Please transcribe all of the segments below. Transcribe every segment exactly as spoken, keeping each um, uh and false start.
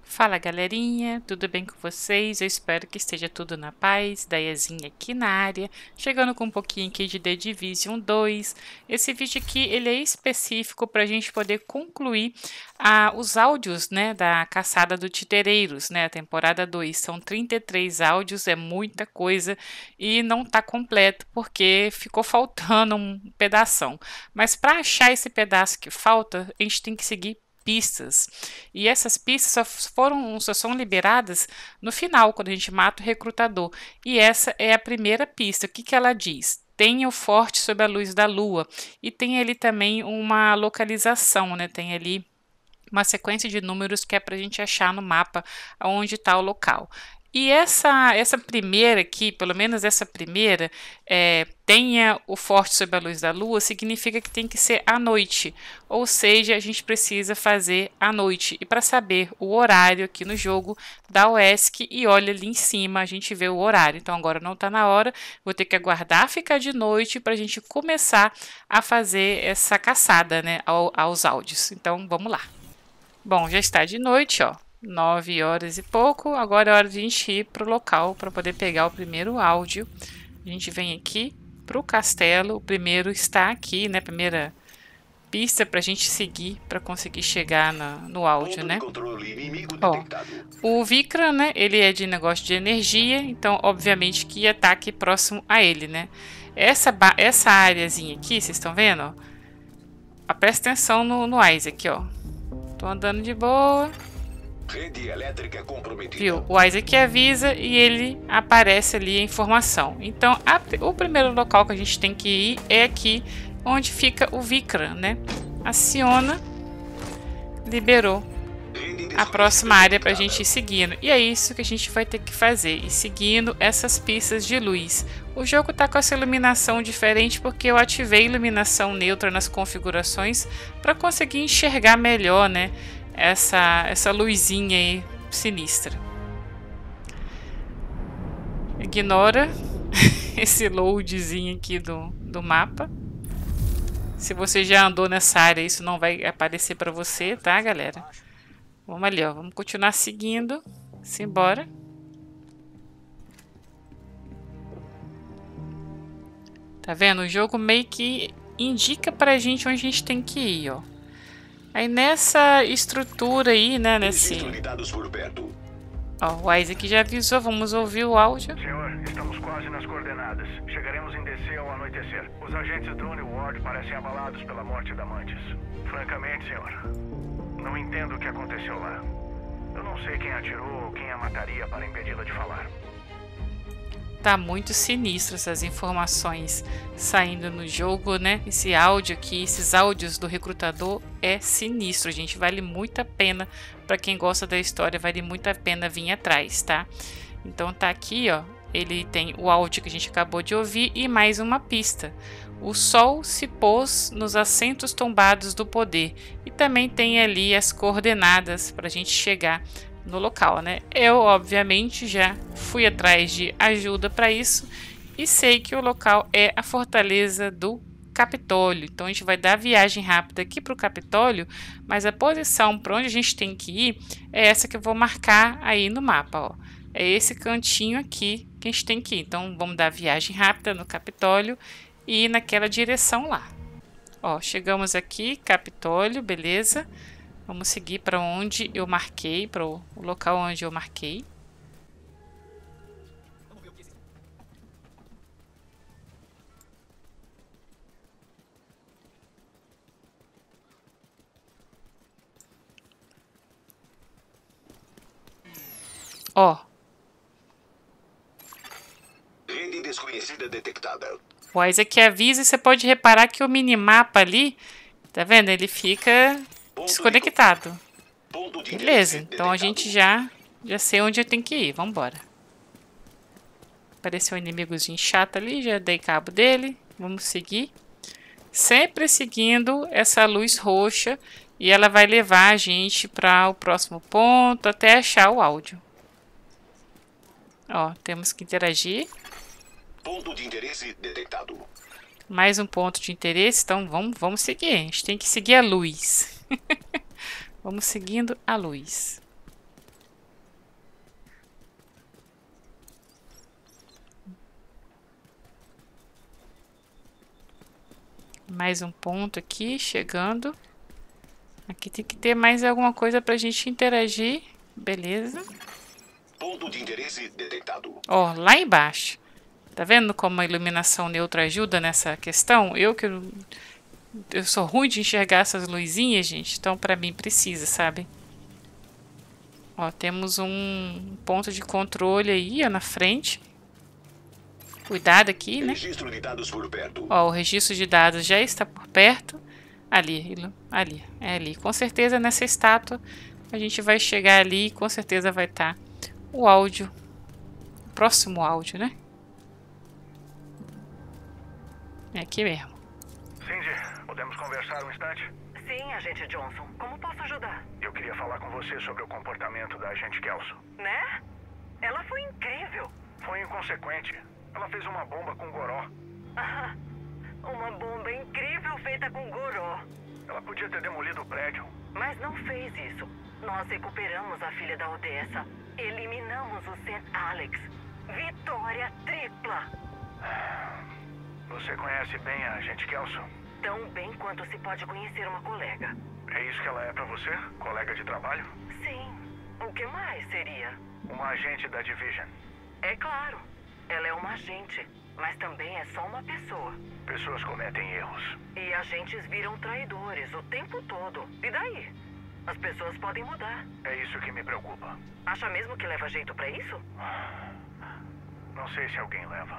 Fala galerinha, tudo bem com vocês? Eu espero que esteja tudo na paz. Daiazinha aqui na área, chegando com um pouquinho aqui de The Division dois. Esse vídeo aqui ele é específico para a gente poder concluir ah, os áudios, né, da Caçada do Titereiros, né, a temporada dois. São trinta e três áudios, é muita coisa e não está completo porque ficou faltando um pedação. Mas para achar esse pedaço que falta, a gente tem que seguir pistas. E essas pistas só foram só são liberadas no final, quando a gente mata o recrutador. E essa é a primeira pista. O que, que ela diz? Tem o forte sob a luz da lua. E tem ali também uma localização, né? Tem ali uma sequência de números que é para a gente achar no mapa onde está o local. E essa, essa primeira aqui, pelo menos essa primeira, é, tenha o forte sob a luz da lua, significa que tem que ser à noite. Ou seja, a gente precisa fazer à noite. E para saber o horário aqui no jogo, dá o ESC e olha ali em cima, a gente vê o horário. Então agora não está na hora, vou ter que aguardar ficar de noite para a gente começar a fazer essa caçada, né, ao, aos áudios. Então vamos lá. Bom, já está de noite, ó. nove horas e pouco. Agora é hora de a gente ir para o local para poder pegar o primeiro áudio. A gente vem aqui para o castelo. O primeiro está aqui, né? Primeira pista para a gente seguir para conseguir chegar na, no áudio, né? Ó, o Vikram, né? Ele é de negócio de energia, então obviamente que ia estar aqui próximo a ele, né? Essa essa áreazinha aqui, vocês estão vendo? Ó? Ó, presta atenção no, no Isaac, ó. Tô andando de boa. Rede elétrica comprometida. Viu? O Isaac avisa e ele aparece ali a informação. Então, a, o primeiro local que a gente tem que ir é aqui onde fica o Vikram, né? Aciona, liberou a próxima área para a gente ir seguindo. E é isso que a gente vai ter que fazer, ir seguindo essas pistas de luz. O jogo tá com essa iluminação diferente porque eu ativei iluminação neutra nas configurações para conseguir enxergar melhor, né? Essa, essa luzinha aí sinistra. Ignora esse loadzinho aqui do, do mapa. Se você já andou nessa área, isso não vai aparecer para você, tá, galera? Vamos ali, ó. Vamos continuar seguindo. Simbora. Tá vendo? O jogo meio que indica pra gente onde a gente tem que ir, ó. Aí nessa estrutura aí, né, nesse... Ó, o Isaac já avisou, vamos ouvir o áudio. Senhor, estamos quase nas coordenadas. Chegaremos em D C ao anoitecer. Os agentes Drone e Ward parecem abalados pela morte da Mantis. Francamente, senhor, não entendo o que aconteceu lá. Eu não sei quem atirou ou quem a mataria para impedi-la de falar. Tá muito sinistro essas informações saindo no jogo, né? Esse áudio aqui, esses áudios do recrutador é sinistro, gente. Vale muito a pena, para quem gosta da história, vale muito a pena vir atrás, tá? Então tá aqui, ó. Ele tem o áudio que a gente acabou de ouvir e mais uma pista. O sol se pôs nos assentos tombados do poder. E também tem ali as coordenadas para a gente chegar no local, né? Eu, obviamente, já fui atrás de ajuda para isso e sei que o local é a fortaleza do Capitólio. Então, a gente vai dar a viagem rápida aqui para o Capitólio, mas a posição para onde a gente tem que ir é essa que eu vou marcar aí no mapa, ó. É esse cantinho aqui que a gente tem que ir. Então, vamos dar a viagem rápida no Capitólio e ir naquela direção lá. Ó, chegamos aqui, Capitólio, beleza? Vamos seguir para onde eu marquei, para o local onde eu marquei. Ó. Rede desconhecida detectada. O Isaac avisa e você pode reparar que o minimapa ali, tá vendo? Ele fica desconectado. Beleza, então a gente já, já sei onde eu tenho que ir. Vamos embora. Apareceu um inimigozinho chato ali, já dei cabo dele. Vamos seguir. Sempre seguindo essa luz roxa e ela vai levar a gente para o próximo ponto até achar o áudio. Ó, temos que interagir. Ponto de interesse detectado. Mais um ponto de interesse, então vamos, vamos seguir. A gente tem que seguir a luz. Vamos seguindo a luz. Mais um ponto aqui, chegando. Aqui tem que ter mais alguma coisa pra gente interagir. Beleza. Ponto de interesse detectado. Ó, lá embaixo. Tá vendo como a iluminação neutra ajuda nessa questão? Eu que eu sou ruim de enxergar essas luzinhas, gente. Então, pra mim, precisa, sabe? Ó, temos um ponto de controle aí, ó, na frente. Cuidado aqui, né? Registro de dados por perto. Ó, o registro de dados já está por perto. Ali, ali, é ali. Com certeza nessa estátua a gente vai chegar ali e com certeza vai estar o áudio. O próximo áudio, né? É aqui mesmo. Cindy, podemos conversar um instante? Sim, agente Johnson. Como posso ajudar? Eu queria falar com você sobre o comportamento da agente Kelso. Né? Ela foi incrível. Foi inconsequente. Ela fez uma bomba com goró. Ah, uma bomba incrível feita com goró. Ela podia ter demolido o prédio. Mas não fez isso. Nós recuperamos a filha da Odessa. Eliminamos o Saint Alex. Vitória tripla. Você conhece bem a agente Kelso? Tão bem quanto se pode conhecer uma colega. É isso que ela é pra você? Colega de trabalho? Sim. O que mais seria? Uma agente da Division. É claro. Ela é uma agente, mas também é só uma pessoa. Pessoas cometem erros. E agentes viram traidores o tempo todo. E daí? As pessoas podem mudar. É isso que me preocupa. Acha mesmo que leva jeito pra isso? Não sei se alguém leva.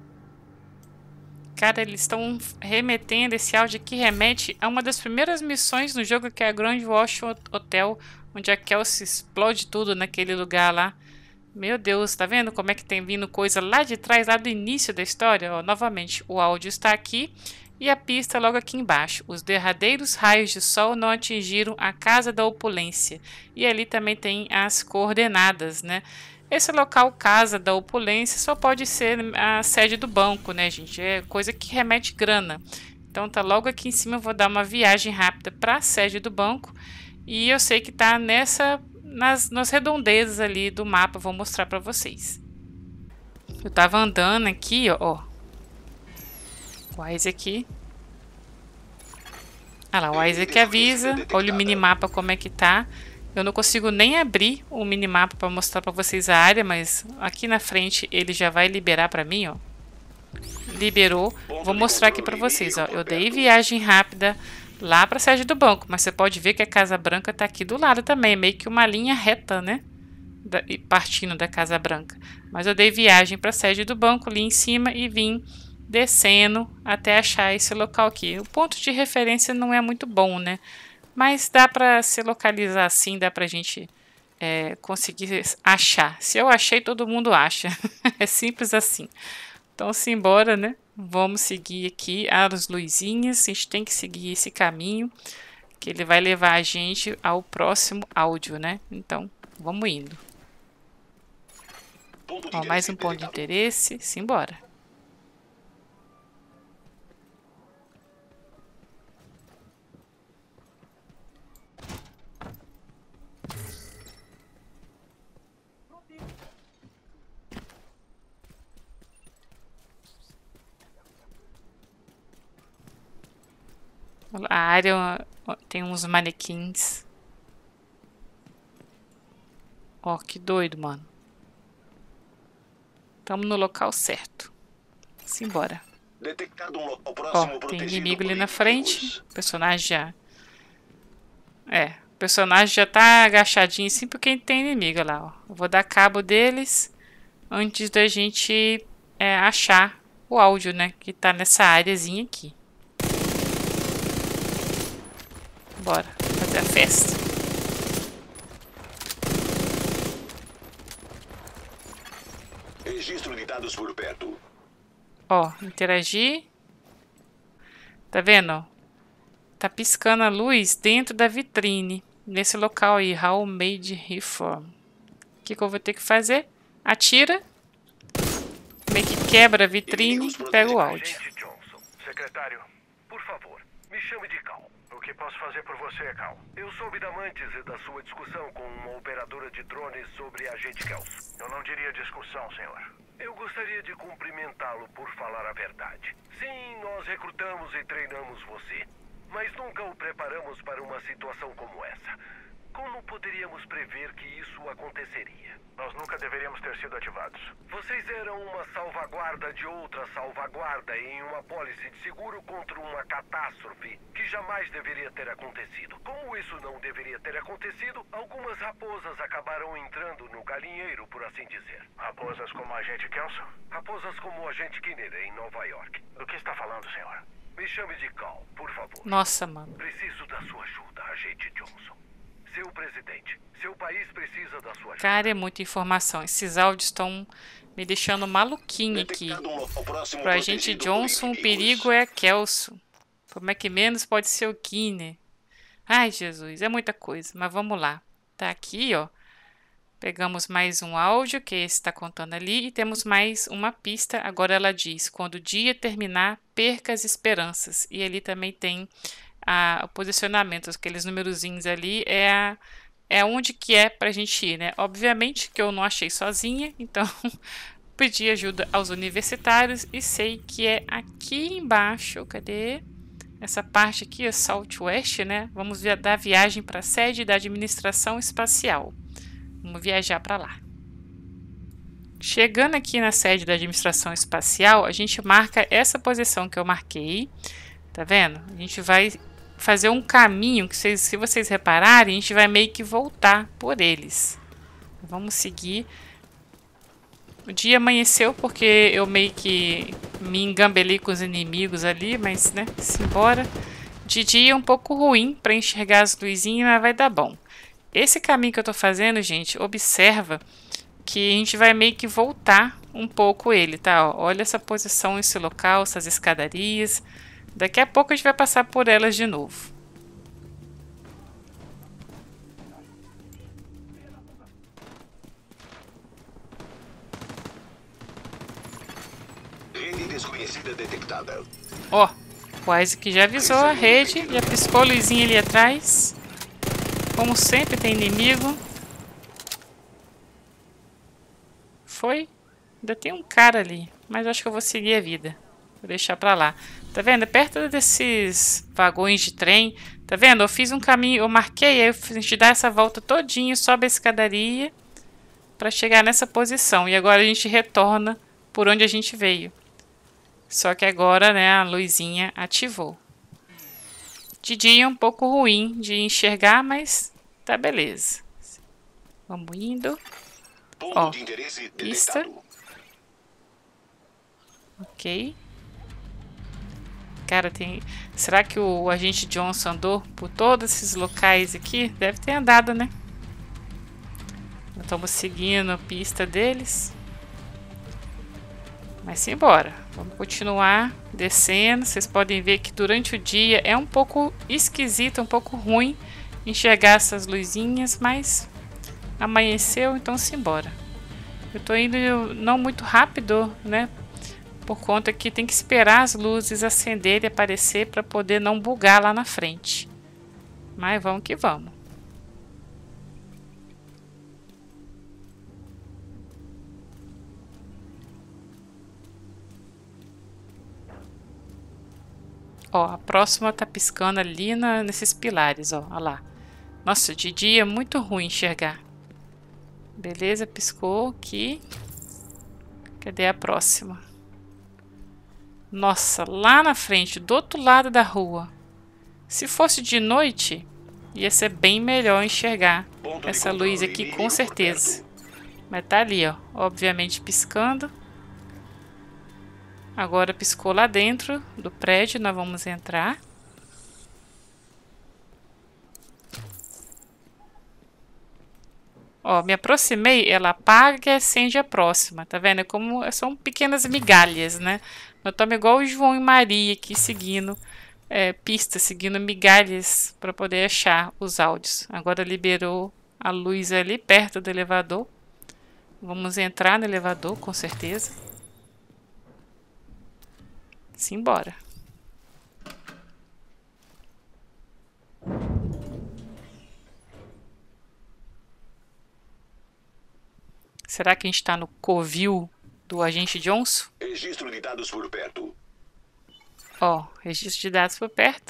Cara, eles estão remetendo esse áudio aqui, remete a uma das primeiras missões no jogo, que é a Grand Wash Hotel, onde a Kelso explode tudo naquele lugar lá. Meu Deus, tá vendo como é que tem vindo coisa lá de trás, lá do início da história? Ó, novamente, o áudio está aqui e a pista logo aqui embaixo. Os derradeiros raios de sol não atingiram a Casa da Opulência. E ali também tem as coordenadas, né? Esse local, Casa da Opulência, só pode ser a sede do banco, né, gente? É coisa que remete grana. Então tá logo aqui em cima, eu vou dar uma viagem rápida para a sede do banco. E eu sei que tá nessa... Nas, nas redondezas ali do mapa, vou mostrar para vocês. Eu tava andando aqui, ó, ó. O Isaac. Ah lá, o Isaac avisa. Olha o minimapa como é que tá. Eu não consigo nem abrir o minimapa para mostrar para vocês a área, mas aqui na frente ele já vai liberar para mim, ó. Liberou. Vou mostrar aqui para vocês, ó. Eu dei viagem rápida lá para a sede do banco, mas você pode ver que a Casa Branca está aqui do lado também, meio que uma linha reta, né? Da, partindo da Casa Branca. Mas eu dei viagem para a sede do banco ali em cima e vim descendo até achar esse local aqui. O ponto de referência não é muito bom, né? Mas dá para se localizar assim, dá para a gente é, conseguir achar. Se eu achei, todo mundo acha. É simples assim. Então, simbora, né? Vamos seguir aqui as luzinhas. A gente tem que seguir esse caminho, que ele vai levar a gente ao próximo áudio, né? Então, vamos indo. Ó, mais um ponto de interesse. Simbora. A área tem uns manequins. Ó, que doido, mano. Estamos no local certo. Simbora. Detectado um local próximo. Ó, tem inimigo ali na frente. O personagem já... É, o personagem já tá agachadinho assim porque tem inimigo lá, ó. Eu vou dar cabo deles antes da gente é, achar o áudio, né? Que tá nessa áreazinha aqui. Bora fazer a festa. Registro de dados por perto. Ó, interagir. Tá vendo? Tá piscando a luz dentro da vitrine. Nesse local aí, Homemade Reform. O que, que eu vou ter que fazer? Atira. Meio que quebra a vitrine e pega o áudio. Agente Johnson, secretário, por favor, me chame de Cal. O que posso fazer por você, Cal? Eu soube da Mantis e da sua discussão com uma operadora de drones sobre a agente Kelso. Eu não diria discussão, senhor. Eu gostaria de cumprimentá-lo por falar a verdade. Sim, nós recrutamos e treinamos você, mas nunca o preparamos para uma situação como essa. Como poderíamos prever que isso aconteceria? Nós nunca deveríamos ter sido ativados. Vocês eram uma salvaguarda de outra salvaguarda em uma pólice de seguro contra uma catástrofe que jamais deveria ter acontecido. Como isso não deveria ter acontecido, algumas raposas acabaram entrando no galinheiro, por assim dizer. Raposas como a agente Kelso? Raposas como o agente Kinner em Nova York. Do que está falando, senhor? Me chame de Cal, por favor. Nossa, mano. Preciso da sua ajuda, agente Johnson. Seu presidente, seu país precisa da sua ajuda. Cara, é muita informação. Esses áudios estão me deixando maluquinho aqui. Pro agente Johnson, o perigo é a Kelso. Como é que menos pode ser o Kinner? Ai, Jesus, é muita coisa. Mas vamos lá. Tá aqui, ó. Pegamos mais um áudio, que esse está contando ali. E temos mais uma pista. Agora ela diz, quando o dia terminar, perca as esperanças. E ali também tem a, o posicionamento. Aqueles numerozinhos ali é a... É onde que é pra gente ir, né? Obviamente que eu não achei sozinha, então pedi ajuda aos universitários e sei que é aqui embaixo, cadê? Essa parte aqui é Southwest, né? Vamos via, dar viagem para a sede da administração espacial. Vamos viajar para lá. Chegando aqui na sede da administração espacial, a gente marca essa posição que eu marquei, tá vendo? A gente vai fazer um caminho que, vocês, se vocês repararem, a gente vai meio que voltar por eles. Vamos seguir. O dia amanheceu porque eu meio que me engambelei com os inimigos ali, mas, né, simbora. De dia é um pouco ruim para enxergar as luzinhas, mas vai dar bom. Esse caminho que eu tô fazendo, gente, observa que a gente vai meio que voltar um pouco ele, tá? Ó, olha essa posição, esse local, essas escadarias. Daqui a pouco a gente vai passar por elas de novo. Rede desconhecida detectada. Ó, o Isaac já avisou a rede, já piscou a luzinha ali atrás. Como sempre tem inimigo. Foi? Ainda tem um cara ali, mas eu acho que eu vou seguir a vida. Vou deixar pra lá. Tá vendo? Perto desses vagões de trem. Tá vendo? Eu fiz um caminho, eu marquei, aí a gente dá essa volta todinho, sobe a escadaria pra chegar nessa posição. E agora a gente retorna por onde a gente veio. Só que agora, né, a luzinha ativou. De dia é um pouco ruim de enxergar, mas tá beleza. Vamos indo. Ó, pista. Ok. Cara, tem... Será que o agente Johnson andou por todos esses locais aqui? Deve ter andado, né? Estamos seguindo a pista deles. Mas simbora. Vamos continuar descendo. Vocês podem ver que durante o dia é um pouco esquisito, um pouco ruim enxergar essas luzinhas, mas amanheceu, então simbora. Eu tô indo não muito rápido, né? Por conta que tem que esperar as luzes acenderem e aparecer para poder não bugar lá na frente. Mas vamos que vamos. Ó, a próxima tá piscando ali na, nesses pilares, ó, ó lá. Nossa, de dia é muito ruim enxergar. Beleza, piscou aqui. Cadê a próxima? Nossa, lá na frente, do outro lado da rua. Se fosse de noite, ia ser bem melhor enxergar essa luz aqui, com certeza. Mas tá ali, ó, obviamente piscando. Agora piscou lá dentro do prédio, nós vamos entrar. Ó, me aproximei, ela apaga e acende a próxima, tá vendo? É como, são pequenas migalhas, né? Eu tomo igual o João e Maria aqui, seguindo é, pistas, seguindo migalhas para poder achar os áudios. Agora liberou a luz ali perto do elevador. Vamos entrar no elevador, com certeza. Simbora. Será que a gente está no covil do agente Johnson. Registro de dados por perto. Ó, registro de dados por perto.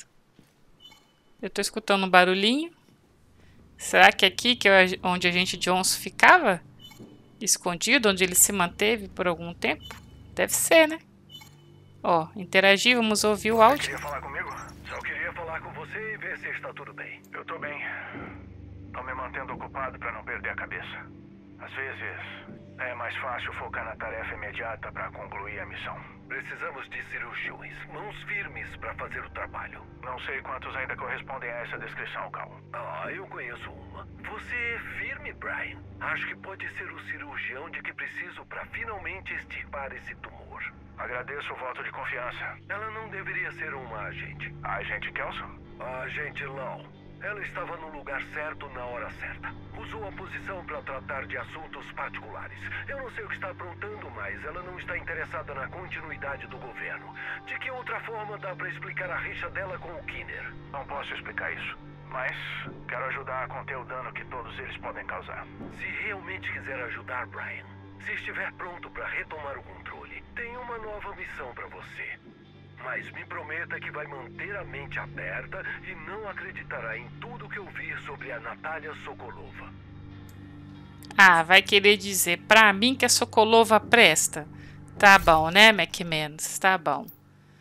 Eu tô escutando um barulhinho. Será que é aqui que é onde a gente Johnson ficava? Escondido, onde ele se manteve por algum tempo? Deve ser, né? Ó, interagir, vamos ouvir o áudio. Queria falar comigo? Só queria falar com você e ver se está tudo bem. Eu tô bem. Tô me mantendo ocupado para não perder a cabeça. Às vezes, é mais fácil focar na tarefa imediata para concluir a missão. Precisamos de cirurgiões, mãos firmes para fazer o trabalho. Não sei quantos ainda correspondem a essa descrição, Cal. Ah, eu conheço uma. Você é firme, Brian. Acho que pode ser o cirurgião de que preciso para finalmente extirpar esse tumor. Agradeço o voto de confiança. Ela não deveria ser uma agente. A agente Kelso? A agente Lau. Ela estava no lugar certo na hora certa. Usou a posição para tratar de assuntos particulares. Eu não sei o que está aprontando, mas ela não está interessada na continuidade do governo. De que outra forma dá para explicar a rixa dela com o Kinner? Não posso explicar isso, mas quero ajudar a conter o dano que todos eles podem causar. Se realmente quiser ajudar, Brian, se estiver pronto para retomar o controle, tem uma nova missão para você. Mas me prometa que vai manter a mente aberta e não acreditará em tudo que ouvir sobre a Natália Sokolova. Ah, vai querer dizer pra mim que a Sokolova presta? Tá bom, né, McManus? Tá bom.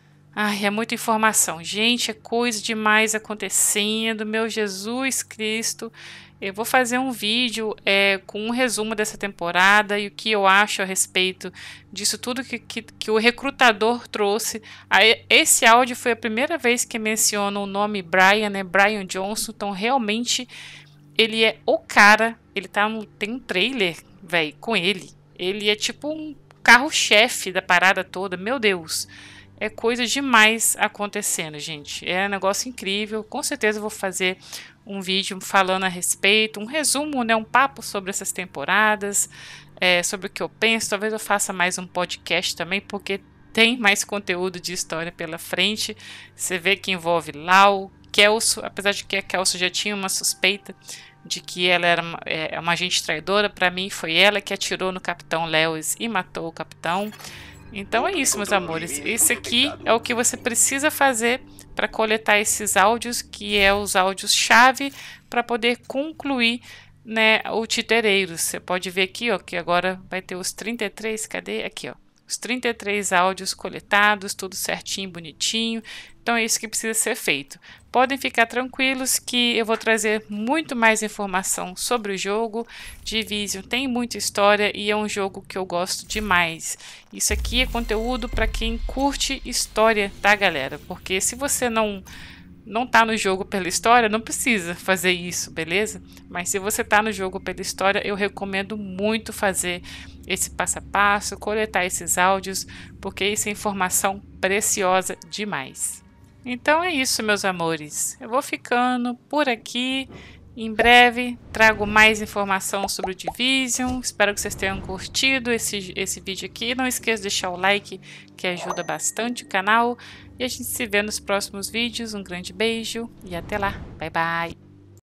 Ai, é muita informação. Gente, é coisa demais acontecendo. Meu Jesus Cristo. Eu vou fazer um vídeo é, com um resumo dessa temporada e o que eu acho a respeito disso tudo que, que, que o recrutador trouxe. Aí, esse áudio foi a primeira vez que menciona o nome Brian, né? Brian Johnson. Então, realmente, ele é o cara. Ele tá no, tem um trailer, velho, com ele. Ele é tipo um carro-chefe da parada toda. Meu Deus. É coisa demais acontecendo, gente. É um negócio incrível. Com certeza eu vou fazer um vídeo falando a respeito, um resumo, né, um papo sobre essas temporadas, é, sobre o que eu penso. Talvez eu faça mais um podcast também, porque tem mais conteúdo de história pela frente. Você vê que envolve Lau, Kelso, apesar de que a Kelso já tinha uma suspeita de que ela era uma, é, uma agente traidora. Para mim, foi ela que atirou no Capitão Lewis e matou o Capitão. Então é isso, meus amores. Esse aqui é o que você precisa fazer para coletar esses áudios, que é os áudios-chave para poder concluir, né, o Titereiros. Você pode ver aqui, ó, que agora vai ter os trinta e três, cadê? Aqui, ó. Os trinta e três áudios coletados, tudo certinho, bonitinho. Então é isso que precisa ser feito. Podem ficar tranquilos que eu vou trazer muito mais informação sobre o jogo. Division tem muita história e é um jogo que eu gosto demais. Isso aqui é conteúdo para quem curte história, tá, galera? Porque se você não não tá no jogo pela história, não precisa fazer isso, beleza? Mas se você tá no jogo pela história, eu recomendo muito fazer esse passo a passo, coletar esses áudios, porque isso é informação preciosa demais. Então é isso, meus amores. Eu vou ficando por aqui. Em breve trago mais informação sobre o Division. Espero que vocês tenham curtido esse, esse vídeo aqui. Não esqueça de deixar o like, que ajuda bastante o canal. E a gente se vê nos próximos vídeos. Um grande beijo e até lá. Bye, bye.